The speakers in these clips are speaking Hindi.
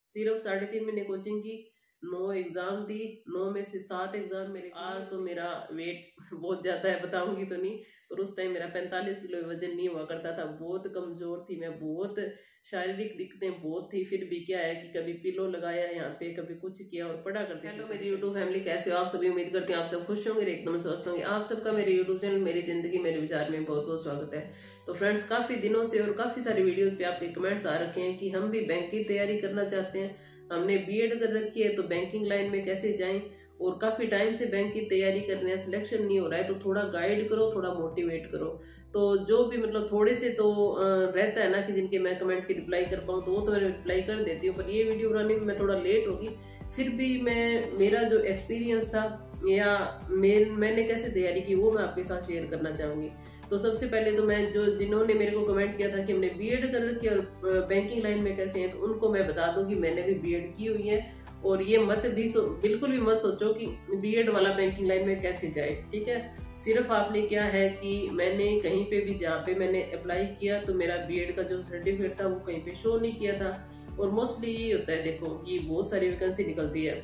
सिर्फ 3.5 महीने कोचिंग की, 9 एग्जाम दी, 9 में से 7 एग्जाम मेरे। आज तो मेरा वेट बहुत ज्यादा है, बताऊंगी तो नहीं, और उस टाइम मेरा 45 किलो वजन नहीं हुआ करता था, बहुत कमजोर थी मैं, बहुत शारीरिक दिक्कतें बहुत थी। फिर भी क्या है कि कभी पिलो लगाया यहाँ पे, कभी कुछ किया और पढ़ा करते। हेलो मेरी यूट्यूब फैमिली, कैसे हो आप सभी? उम्मीद करते हैं आप सब खुश होंगे, एकदम स्वस्थ होंगे। आप सबका मेरे यूट्यूब चैनल मेरी जिंदगी मेरे विचार में बहुत बहुत स्वागत है। तो फ्रेंड्स, काफी दिनों से और काफी सारी वीडियोस पे आपके कमेंट्स आ रखे हैं कि हम भी बैंक की तैयारी करना चाहते हैं, हमने बीएड कर रखी है तो बैंकिंग लाइन में कैसे जाएं, और काफी टाइम से बैंक की तैयारी कर रहे हैं, सिलेक्शन नहीं हो रहा है, तो थोड़ा गाइड करो, थोड़ा मोटिवेट करो। तो जो भी मतलब थोड़े से तो रहता है ना कि जिनके मैं कमेंट की रिप्लाई कर पाऊँ, तो वो तो मैं रिप्लाई कर देती हूँ, पर ये वीडियो बनाने में मैं थोड़ा लेट होगी। फिर भी मैं मेरा जो एक्सपीरियंस था या मैंने कैसे तैयारी की वो मैं आपके साथ शेयर करना चाहूंगी। तो सबसे पहले तो मैं जो जिन्होंने मेरे को कमेंट किया था कि हमने बीएड कर रखी है और बैंकिंग लाइन में कैसे हैं, तो उनको मैं बता दूं कि मैंने भी बीएड की हुई है। और ये मत भी बिल्कुल भी मत सोचो कि बीएड वाला बैंकिंग लाइन में कैसे जाए, ठीक है। सिर्फ आपने क्या है कि मैंने कहीं पे भी जहाँ पे मैंने अप्लाई किया तो मेरा बीएड का जो सर्टिफिकेट था वो कहीं पे शो नहीं किया था। और मोस्टली ये होता है, देखो कि बहुत सारी वैकेंसी निकलती है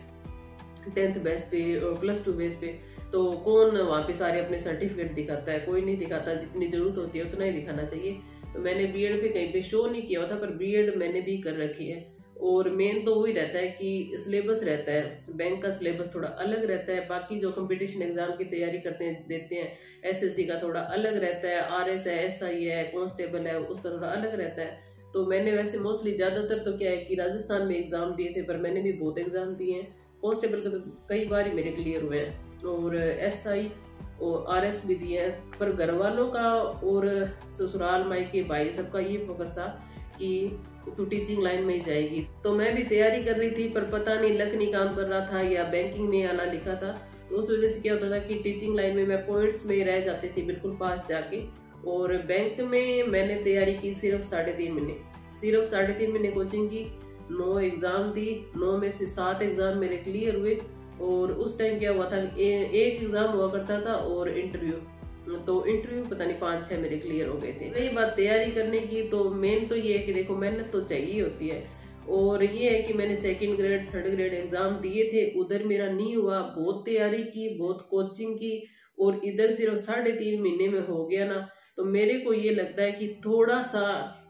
10th बेस पे और +2 बेस पे, तो कौन वहाँ पे सारे अपने सर्टिफिकेट दिखाता है? कोई नहीं दिखाता, जितनी जरूरत होती है उतना ही दिखाना चाहिए। तो मैंने बीएड पे कहीं पे शो नहीं किया था, पर बीएड मैंने भी कर रखी है। और मेन तो वही रहता है कि सिलेबस रहता है, बैंक का सिलेबस थोड़ा अलग रहता है, बाकी जो कंपटीशन एग्जाम की तैयारी करते हैं देते हैं एसएससी का थोड़ा अलग रहता है, आरएस है, एसआई है, कांस्टेबल है, उसका थोड़ा अलग रहता है। तो मैंने वैसे मोस्टली ज्यादातर तो क्या है कि राजस्थान में एग्जाम दिए थे, पर मैंने भी बहुत एग्जाम दिए हैं। कांस्टेबल के तो कई बार ही मेरे क्लियर हुए हैं, और एसआई और आरएस भी दिए हैं। पर घर वालों का और ससुराल मायके भाई सबका ये फोकस था कि तू टीचिंग लाइन में ही जाएगी। तो मैं भी तैयारी कर रही थी, पर पता नहीं लक नहीं काम कर रहा था या बैंकिंग में आना लिखा था, तो उस वजह से क्या होता था कि टीचिंग लाइन में मैं पॉइंट्स में रह जाती थी बिल्कुल पास जाके। और बैंक में मैंने तैयारी की सिर्फ 3.5 महीने, सिर्फ 3.5 महीने कोचिंग की, 9 एग्जाम दी, 9 में से 7 एग्जाम मेरे क्लियर हुए। और उस टाइम क्या हुआ था, एक एग्जाम हुआ करता था और इंटरव्यू, तो इंटरव्यू पता नहीं 5-6 मेरे क्लियर हो गए थे। रही बात तैयारी करने की, तो मेन तो ये है कि देखो मेहनत तो चाहिए होती है। और ये है कि मैंने 2nd grade 3rd grade exam दिए थे, उधर मेरा नहीं हुआ, बहुत तैयारी की, बहुत कोचिंग की, और इधर सिर्फ 3.5 महीने में हो गया ना। तो मेरे को ये लगता है कि थोड़ा सा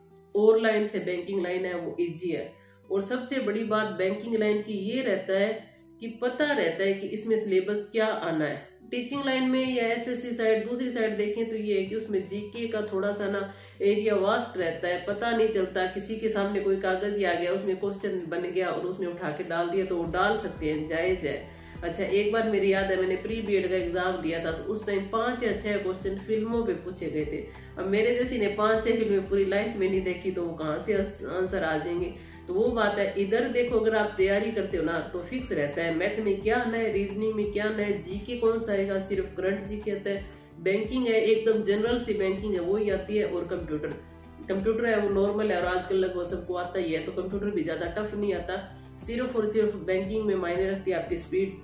और लाइन से बैंकिंग लाइन है वो इजी है। और सबसे बड़ी बात बैंकिंग लाइन की ये रहता है कि पता रहता है कि इसमें सिलेबस क्या आना है। टीचिंग लाइन में या एसएससी साइड दूसरी साइड देखें तो ये है कि उसमें जीके का थोड़ा सा ना एरिया वास्ट रहता है, पता नहीं चलता, किसी के सामने कोई कागज ही आ गया, उसमें क्वेश्चन बन गया और उसने उठा के डाल दिया, तो वो डाल सकते हैं, जायज है। अच्छा, एक बार मेरी याद है मैंने प्री बीएड का एग्जाम दिया था, तो उस टाइम 5 या 6 क्वेश्चन फिल्मों पे पूछे गए थे। अब मेरे जैसी ने 5-6 फिल्में पूरी लाइफ में नहीं देखी, तो वो कहाँ से आंसर आ जाएंगे? तो वो बात है। इधर देखो, अगर आप तैयारी करते हो ना तो फिक्स रहता है मैथ में क्या आना है, रीजनिंग में क्या आना है, जीके कौन सा आएगा, सिर्फ करंट जीके आता है। बैंकिंग है एकदम जनरल सी बैंकिंग है वो ही आती है, और कंप्यूटर है वो नॉर्मल है, और आजकल लगभग सबको आता ही है, तो कंप्यूटर भी ज्यादा टफ नहीं आता। सिर्फ और सिर्फ बैंकिंग में मायने रखती है आपकी स्पीड।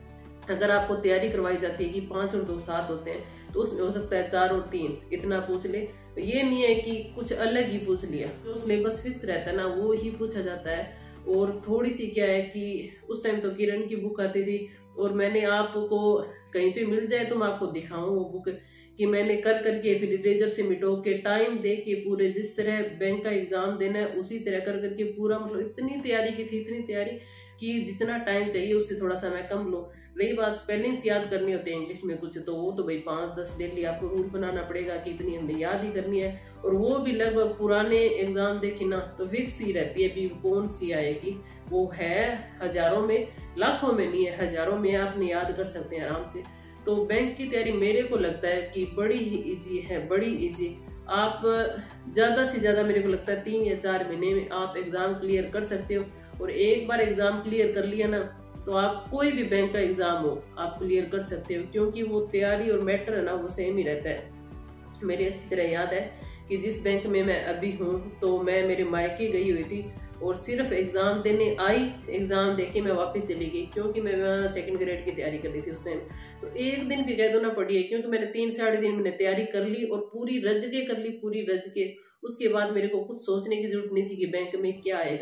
अगर आपको तैयारी करवाई जाती है कि 5 और 2 7 होते हैं, तो उसमें हो सकता है 4 और 3 इतना पूछ ले। तो ये नहीं है कि कुछ अलग ही पूछ लिया, जो सिलेबस फिक्स रहता है ना वो ही पूछा जाता है। और थोड़ी सी क्या है कि उस टाइम तो किरण की बुक आती थी, और मैंने आपको कहीं पे मिल जाए तो मैं आपको दिखाऊं वो बुक, कि मैंने कर करके फिर इरेजर से मिटो के टाइम दे के पूरे जिस तरह बैंक का एग्जाम देना है उसी तरह कर करके पूरा, मतलब इतनी तैयारी की थी, इतनी तैयारी कि जितना टाइम चाहिए उससे थोड़ा सा मैं कम लूँ। रही बात स्पेलिंग्स याद करनी होती है इंग्लिश में कुछ, तो वो तो भाई 5-10 डेली आपको रूल बनाना पड़ेगा कि इतनी हमने याद ही करनी है। और वो भी लगभग पुराने एग्जाम देखे ना तो फिक्स ही रहती है भी कौन सी आएगी, वो है हजारों में, लाखों में नहीं है, हजारों में आपने याद कर सकते हैं आराम से। तो बैंक की तैयारी मेरे को लगता है कि बड़ी ही इजी है, बड़ी इजी। आप ज्यादा से ज्यादा मेरे को लगता है 3 या 4 महीने में आप एग्जाम क्लियर कर सकते हो। और एक बार एग्जाम क्लियर कर लिया ना तो आप कोई भी बैंक का एग्जाम हो आप क्लियर कर सकते हो, क्योंकि वो तैयारी और मैटर है ना वो सेम ही रहता है। मेरी अच्छी तरह याद है कि जिस बैंक में मैं अभी हूँ, तो मैं मेरे मायके गई हुई थी और सिर्फ एग्जाम देने आई, एग्जाम देके मैं वापस चली गई, क्योंकि मैं 2nd ग्रेड की तैयारी कर रही थी उस टाइम। तो एक दिन भी कह दो ना पड़ी है, क्योंकि मैंने 3-3.5 दिन तैयारी कर ली और पूरी रज के कर ली, पूरी रज के। उसके बाद मेरे को कुछ सोचने की जरूरत नहीं थी कि बैंक में क्या आएगा।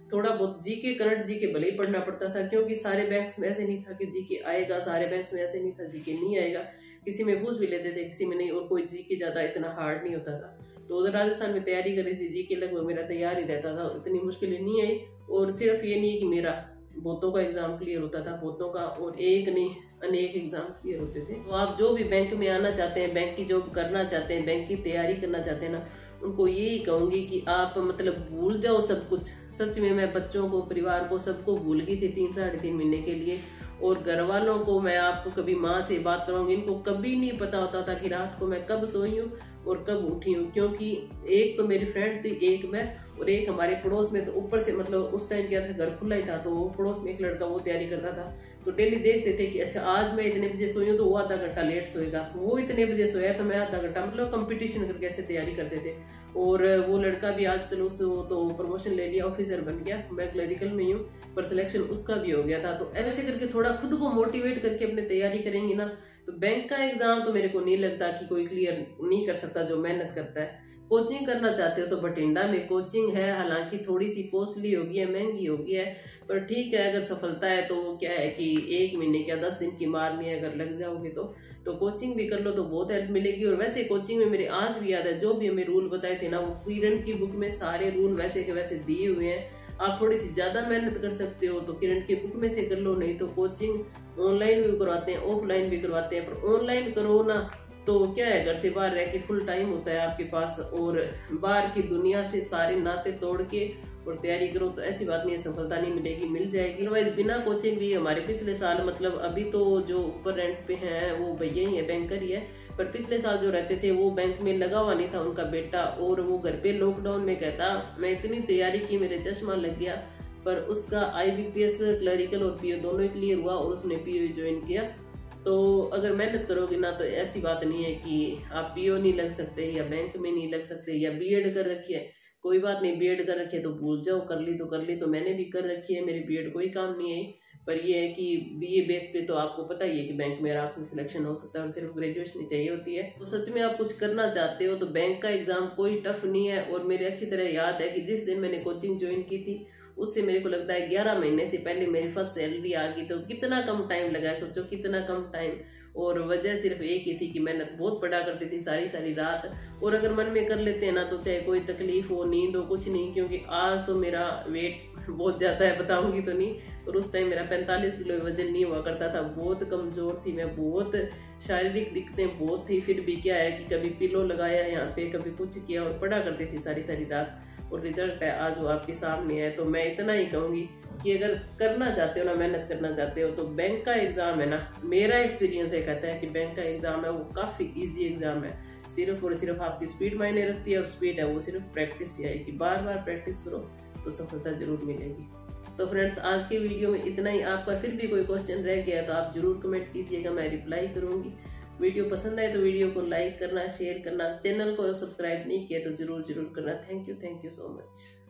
थोड़ा बहुत जीके करंट जीके भले ही पढ़ना पड़ता था, क्योंकि सारे बैंक्स में ऐसे नहीं था कि जीके आएगा, सारे बैंक्स में ऐसे नहीं था जीके नहीं आएगा, किसी में पूछ भी लेते थे किसी में नहीं, और कोई जीके ज़्यादा इतना हार्ड नहीं होता था। तो उधर राजस्थान में तैयारी करी थी, जीके लगभग मेरा तैयार ही रहता था, इतनी मुश्किलें नहीं आई। और सिर्फ ये नहीं कि मेरा भूतों का एग्जाम क्लियर होता था, भूतों का, और एक नहीं अनेक एग्जाम क्लियर होते थे। तो आप जो भी बैंक में आना चाहते हैं, बैंक की जॉब करना चाहते हैं, बैंक की तैयारी करना चाहते हैं ना, उनको यही कहूंगी कि आप मतलब भूल जाओ सब कुछ। सच में मैं बच्चों को, परिवार को, सबको भूल गई थी 3-3.5 महीने के लिए। और घर वालों को, मैं आपको कभी माँ से बात करूंगी, इनको कभी नहीं पता होता था कि रात को मैं कब सोई हूँ और कब उठी हूँ, क्योंकि एक तो मेरी फ्रेंड थी, एक मैं, और एक हमारे पड़ोस में, तो ऊपर से मतलब उस टाइम क्या था, घर खुला ही था, तो वो पड़ोस में एक लड़का वो तैयारी करता था, तो डेली देखते थे कि अच्छा आज मैं इतने बजे सोई हूँ तो वो आधा घंटा लेट सोएगा, वो इतने बजे सोया तो मैं आधा घंटा, मतलब कंपटीशन करके ऐसे तैयारी करते थे। और वो लड़का भी आज चलो तो प्रमोशन ले लिया, ऑफिसर बन गया, मैं क्लरिकल में ही हूँ, पर सिलेक्शन उसका भी हो गया था। तो ऐसे करके थोड़ा खुद को मोटिवेट करके अपनी तैयारी करेंगे ना, तो बैंक का एग्जाम तो मेरे को नहीं लगता कि कोई क्लियर नहीं कर सकता जो मेहनत करता है। कोचिंग करना चाहते हो तो बठिंडा में कोचिंग है, हालांकि थोड़ी सी कॉस्टली होगी है, महंगी होगी है, पर ठीक है, अगर सफलता है तो क्या है कि 1 महीने क्या 10 दिन की मारनी है, अगर लग जाओगे तो कोचिंग भी कर लो तो बहुत हेल्प मिलेगी। और वैसे कोचिंग में मेरे आज भी याद है, जो भी हमें रूल बताए थे ना, वो किरण की बुक में सारे रूल वैसे के वैसे दिए हुए हैं। आप थोड़ी सी ज्यादा मेहनत कर सकते हो तो किरण की बुक में से कर लो, नहीं तो कोचिंग ऑनलाइन भी करवाते हैं, ऑफलाइन भी करवाते हैं, पर ऑनलाइन करो ना तो क्या है, घर से बाहर रह के फुल टाइम होता है आपके पास, और बाहर की दुनिया से सारे नाते तोड़ के और तैयारी करो तो ऐसी बात नहीं है सफलता नहीं मिलेगी, मिल जाएगी। अदरवाइज बिना कोचिंग भी हमारे पिछले साल, मतलब अभी तो जो ऊपर रेंट पे हैं वो भैया ही है, बैंकर ही है, पर पिछले साल जो रहते थे वो बैंक में लगा हुआ नहीं था उनका बेटा, और वो घर पे लॉकडाउन में कहता मैं इतनी तैयारी की मेरे चश्मा लग गया, पर उसका IBPS क्लरिकल और PO दोनों ही क्लियर हुआ और उसने PO ज्वाइन किया। तो अगर मेहनत करोगे ना तो ऐसी बात नहीं है कि आप PO नहीं लग सकते या बैंक में नहीं लग सकते, या B.Ed कर रखी है, कोई बात नहीं, B.Ed कर रखी है तो भूल जाओ, कर ली तो कर ली, तो मैंने भी कर रखी है, मेरी B.Ed कोई काम नहीं आई। पर ये है कि BA बेस पे तो आपको पता ही है कि बैंक में आराम से सिलेक्शन हो सकता है, और सिर्फ ग्रेजुएशन ही चाहिए होती है। तो सच में आप कुछ करना चाहते हो तो बैंक का एग्जाम कोई टफ नहीं है। और मेरे अच्छी तरह याद है कि जिस दिन मैंने कोचिंग ज्वाइन की थी उससे मेरे को लगता है 11 महीने से पहले मेरी फर्स्ट सैलरी आ गई। तो कितना कम टाइम लगा है, सोचो कितना कम टाइम। और वजह सिर्फ एक ही थी कि मेहनत बहुत पढ़ा करती थी सारी सारी रात, और अगर मन में कर लेते हैं ना तो चाहे कोई तकलीफ हो, नींद हो, कुछ नहीं। क्योंकि आज तो मेरा वेट बहुत ज़्यादा है, बताऊंगी तो नहीं, और उस टाइम मेरा 45 किलो वजन नहीं हुआ करता था, बहुत कमज़ोर थी मैं, बहुत शारीरिक दिक्कतें बहुत थी। फिर भी क्या है कि कभी पिलो लगाया यहाँ पे, कभी कुछ किया, और पढ़ा करती थी सारी सारी रात, और रिजल्ट है आज वो आपके सामने है। तो मैं इतना ही कहूँगी कि अगर करना चाहते हो ना, मेहनत करना चाहते हो, तो बैंक का एग्जाम है ना, मेरा एक्सपीरियंस ये कहता है कि बैंक का एग्जाम है वो काफ़ी इजी एग्जाम है। सिर्फ और सिर्फ आपकी स्पीड मायने रखती है, और स्पीड है वो सिर्फ प्रैक्टिस से आएगी, बार बार प्रैक्टिस करो तो सफलता जरूर मिलेगी। तो फ्रेंड्स, आज के वीडियो में इतना ही। आपका फिर भी कोई क्वेश्चन रह गया तो आप जरूर कमेंट कीजिएगा, मैं रिप्लाई करूंगी। वीडियो पसंद आए तो वीडियो को लाइक करना, शेयर करना, चैनल को सब्सक्राइब नहीं किया तो जरूर करना। Thank you so much.